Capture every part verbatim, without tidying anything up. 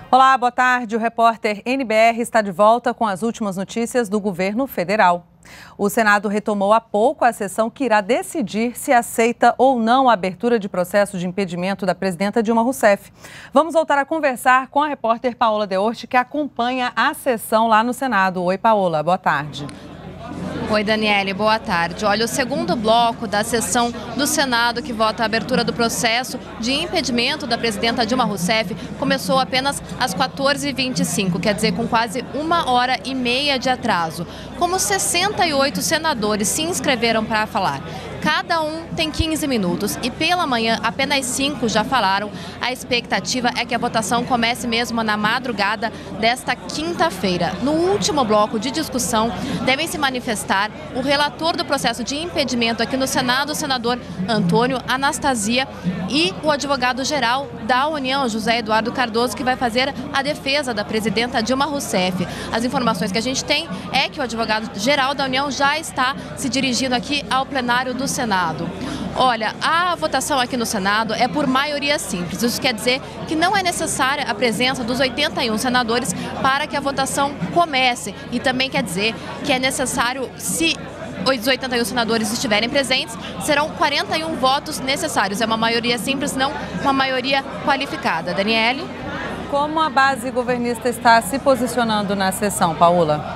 Olá, boa tarde. O repórter N B R está de volta com as últimas notícias do governo federal. O Senado retomou há pouco a sessão que irá decidir se aceita ou não a abertura de processo de impedimento da presidenta Dilma Rousseff. Vamos voltar a conversar com a repórter Paola Deorte, que acompanha a sessão lá no Senado. Oi, Paola, boa tarde. Oi, Daniele, boa tarde. Olha, o segundo bloco da sessão do Senado que vota a abertura do processo de impedimento da presidenta Dilma Rousseff começou apenas às quatorze e vinte e cinco, quer dizer, com quase uma hora e meia de atraso. Como sessenta e oito senadores se inscreveram para falar, cada um tem quinze minutos e pela manhã apenas cinco já falaram. A expectativa é que a votação comece mesmo na madrugada desta quinta-feira. No último bloco de discussão, devem se manifestar o relator do processo de impedimento aqui no Senado, o senador Antônio Anastasia, e o advogado-geral da União, José Eduardo Cardoso, que vai fazer a defesa da presidenta Dilma Rousseff. As informações que a gente tem é que o advogado-geral da União já está se dirigindo aqui ao plenário do Senado. Olha, a votação aqui no Senado é por maioria simples. Isso quer dizer que não é necessária a presença dos oitenta e um senadores para que a votação comece. E também quer dizer que é necessário, se os oitenta e um senadores estiverem presentes, serão quarenta e um votos necessários. É uma maioria simples, não uma maioria qualificada. Daniele? Como a base governista está se posicionando na sessão, Paola?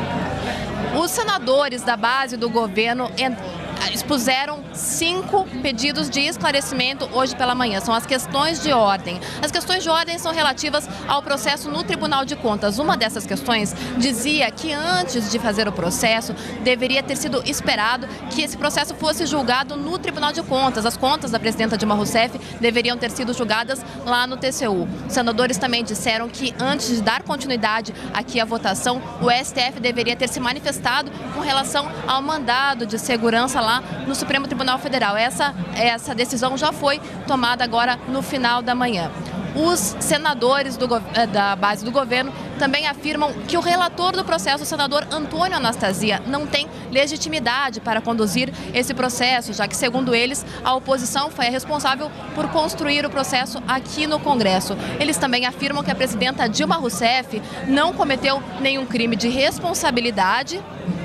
Os senadores da base do governo expuseram cinco pedidos de esclarecimento hoje pela manhã. São as questões de ordem. As questões de ordem são relativas ao processo no Tribunal de Contas. Uma dessas questões dizia que antes de fazer o processo, deveria ter sido esperado que esse processo fosse julgado no Tribunal de Contas. As contas da presidenta Dilma Rousseff deveriam ter sido julgadas lá no T C U. Os senadores também disseram que antes de dar continuidade aqui à votação, o S T F deveria ter se manifestado com relação ao mandado de segurança lá no Supremo Tribunal Federal. Essa, essa decisão já foi tomada agora no final da manhã. Os senadores do, da base do governo também afirmam que o relator do processo, o senador Antônio Anastasia, não tem legitimidade para conduzir esse processo, já que, segundo eles, a oposição foi a responsável por construir o processo aqui no Congresso. Eles também afirmam que a presidenta Dilma Rousseff não cometeu nenhum crime de responsabilidade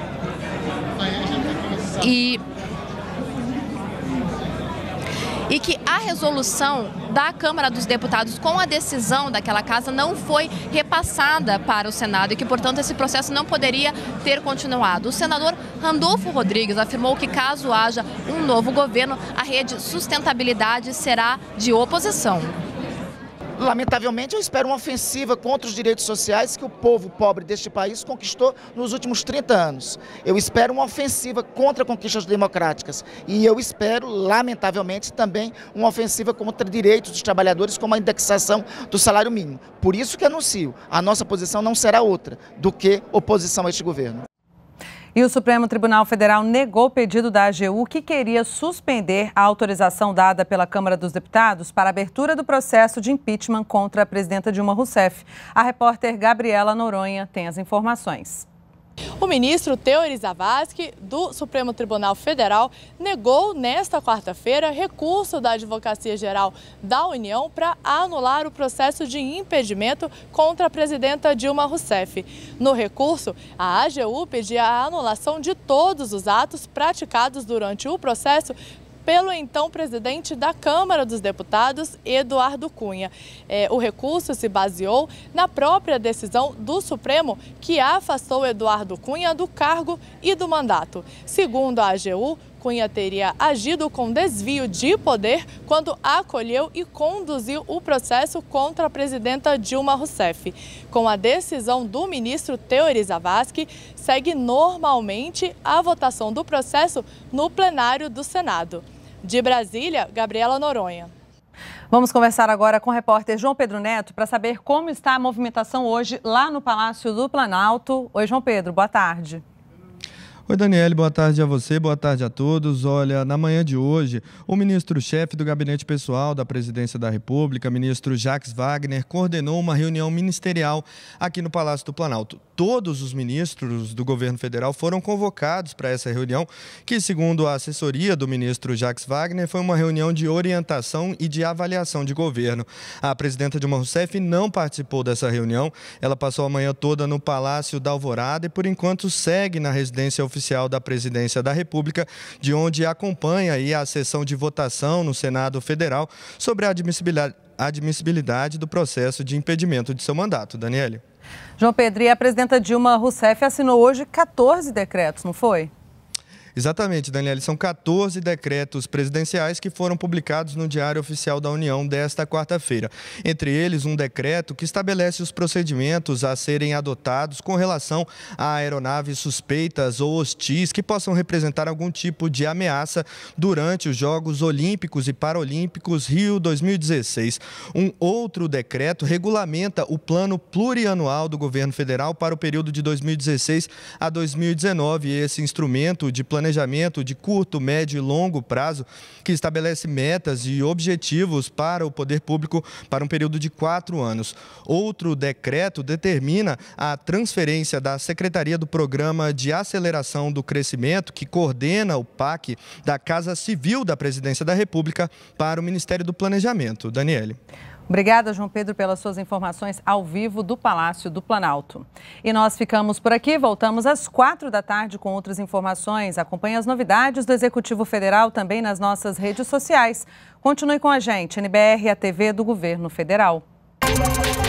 e E que a resolução da Câmara dos Deputados com a decisão daquela casa não foi repassada para o Senado e que, portanto, esse processo não poderia ter continuado. O senador Randolfo Rodrigues afirmou que, caso haja um novo governo, a rede Sustentabilidade será de oposição. Lamentavelmente, eu espero uma ofensiva contra os direitos sociais que o povo pobre deste país conquistou nos últimos trinta anos. Eu espero uma ofensiva contra conquistas democráticas e eu espero, lamentavelmente, também uma ofensiva contra direitos dos trabalhadores, como a indexação do salário mínimo. Por isso que anuncio, a nossa posição não será outra do que oposição a este governo. E o Supremo Tribunal Federal negou o pedido da A G U, que queria suspender a autorização dada pela Câmara dos Deputados para a abertura do processo de impeachment contra a presidenta Dilma Rousseff. A repórter Gabriela Noronha tem as informações. O ministro Teori Zavascki, do Supremo Tribunal Federal, negou nesta quarta-feira recurso da Advocacia Geral da União para anular o processo de impedimento contra a presidenta Dilma Rousseff. No recurso, a A G U pedia a anulação de todos os atos praticados durante o processo pelo então presidente da Câmara dos Deputados, Eduardo Cunha. É, o recurso se baseou na própria decisão do Supremo, que afastou Eduardo Cunha do cargo e do mandato. Segundo a A G U, Cunha teria agido com desvio de poder quando acolheu e conduziu o processo contra a presidenta Dilma Rousseff. Com a decisão do ministro Teori Zavascki, segue normalmente a votação do processo no plenário do Senado. De Brasília, Gabriela Noronha. Vamos conversar agora com o repórter João Pedro Neto para saber como está a movimentação hoje lá no Palácio do Planalto. Oi, João Pedro, boa tarde. Oi, Daniele, boa tarde a você, boa tarde a todos. Olha, na manhã de hoje, o ministro-chefe do Gabinete Pessoal da Presidência da República, ministro Jacques Wagner, coordenou uma reunião ministerial aqui no Palácio do Planalto. todos os ministros do governo federal foram convocados para essa reunião, que, segundo a assessoria do ministro Jacques Wagner, foi uma reunião de orientação e de avaliação de governo. A presidenta Dilma Rousseff não participou dessa reunião. Ela passou a manhã toda no Palácio da Alvorada e, por enquanto, segue na residência oficial da Presidência da República, de onde acompanha aí a sessão de votação no Senado Federal sobre a admissibilidade, admissibilidade do processo de impedimento de seu mandato. Daniele. João Pedro, e a presidenta Dilma Rousseff assinou hoje quatorze decretos, não foi? Exatamente, Daniele. São quatorze decretos presidenciais que foram publicados no Diário Oficial da União desta quarta-feira. Entre eles, um decreto que estabelece os procedimentos a serem adotados com relação a aeronaves suspeitas ou hostis que possam representar algum tipo de ameaça durante os Jogos Olímpicos e Paralímpicos Rio dois mil e dezesseis. Um outro decreto regulamenta o plano plurianual do governo federal para o período de dois mil e dezesseis a dois mil e dezenove. Esse instrumento de planejamento planejamento de curto, médio e longo prazo, que estabelece metas e objetivos para o poder público para um período de quatro anos. Outro decreto determina a transferência da Secretaria do Programa de Aceleração do Crescimento, que coordena o P A C, da Casa Civil da Presidência da República para o Ministério do Planejamento. Daniele. Obrigada, João Pedro, pelas suas informações ao vivo do Palácio do Planalto. E nós ficamos por aqui, voltamos às quatro da tarde com outras informações. Acompanhe as novidades do Executivo Federal também nas nossas redes sociais. Continue com a gente, N B R, a T V do Governo Federal.